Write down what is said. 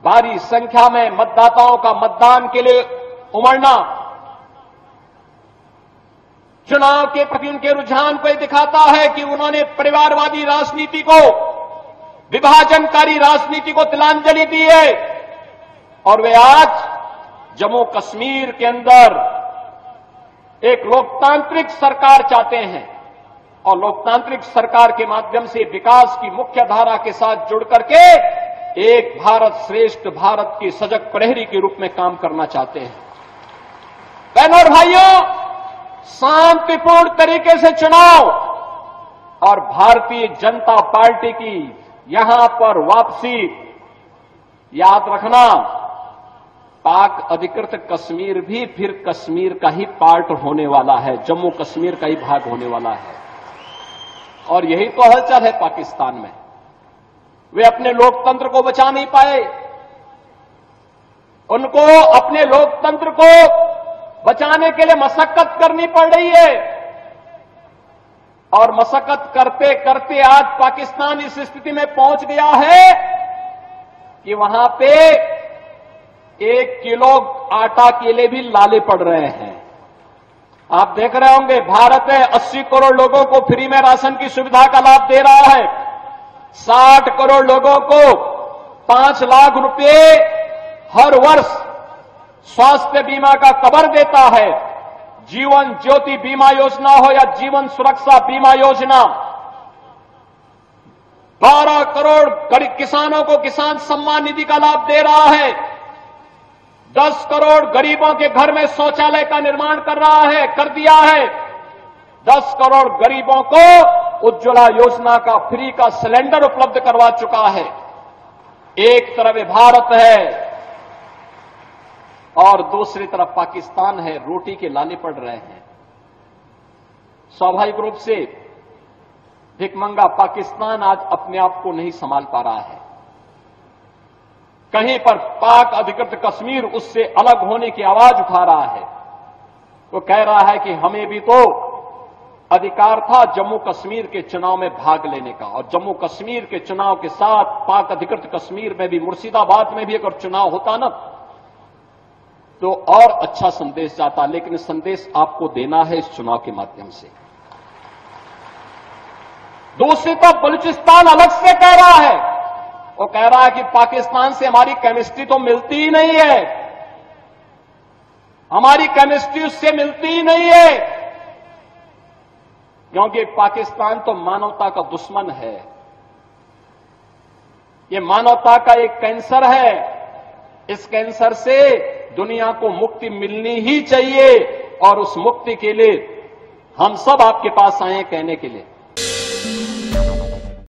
भारी संख्या में मतदाताओं का मतदान के लिए उमड़ना चुनाव के प्रति उनके रुझान को दिखाता है कि उन्होंने परिवारवादी राजनीति को, विभाजनकारी राजनीति को तिलांजलि दी है और वे आज जम्मू कश्मीर के अंदर एक लोकतांत्रिक सरकार चाहते हैं और लोकतांत्रिक सरकार के माध्यम से विकास की मुख्य धारा के साथ जुड़ करके एक भारत श्रेष्ठ भारत की सजग प्रहरी के रूप में काम करना चाहते हैं। बहनों और भाइयों, शांतिपूर्ण तरीके से चुनाव और भारतीय जनता पार्टी की यहां पर वापसी, याद रखना पाक अधिकृत कश्मीर भी फिर कश्मीर का ही पार्ट होने वाला है, जम्मू कश्मीर का ही भाग होने वाला है। और यही तो हलचल है पाकिस्तान में। वे अपने लोकतंत्र को बचा नहीं पाए, उनको अपने लोकतंत्र को बचाने के लिए मशक्कत करनी पड़ रही है और मशक्कत करते करते आज पाकिस्तान इस स्थिति में पहुंच गया है कि वहां पे 1 किलो आटा के लिए भी लाले पड़ रहे हैं। आप देख रहे होंगे भारत है 80 करोड़ लोगों को फ्री में राशन की सुविधा का लाभ दे रहा है, 60 करोड़ लोगों को 5 लाख रुपए हर वर्ष स्वास्थ्य बीमा का कवर देता है। जीवन ज्योति बीमा योजना हो या जीवन सुरक्षा बीमा योजना, 12 करोड़ किसानों को किसान सम्मान निधि का लाभ दे रहा है, 10 करोड़ गरीबों के घर में शौचालय का निर्माण कर दिया है, 10 करोड़ गरीबों को उज्ज्वला योजना का फ्री का सिलेंडर उपलब्ध करवा चुका है। एक तरफ भारत है और दूसरी तरफ पाकिस्तान है, रोटी के लाले पड़ रहे हैं। स्वाभाविक रूप से भिखमंगा पाकिस्तान आज अपने आप को नहीं संभाल पा रहा है। कहीं पर पाक अधिकृत कश्मीर उससे अलग होने की आवाज उठा रहा है। वो कह रहा है कि हमें भी तो अधिकार था जम्मू कश्मीर के चुनाव में भाग लेने का, और जम्मू कश्मीर के चुनाव के साथ पाक अधिकृत कश्मीर में भी, मुर्शिदाबाद में भी अगर चुनाव होता ना तो और अच्छा संदेश जाता, लेकिन संदेश आपको देना है इस चुनाव के माध्यम से। दूसरी तरफ बलूचिस्तान अलग से कह रहा है, वो कह रहा है कि पाकिस्तान से हमारी केमिस्ट्री तो मिलती ही नहीं है, हमारी केमिस्ट्री उससे मिलती ही नहीं है, क्योंकि पाकिस्तान तो मानवता का दुश्मन है, ये मानवता का एक कैंसर है। इस कैंसर से दुनिया को मुक्ति मिलनी ही चाहिए और उस मुक्ति के लिए हम सब आपके पास आए हैं कहने के लिए।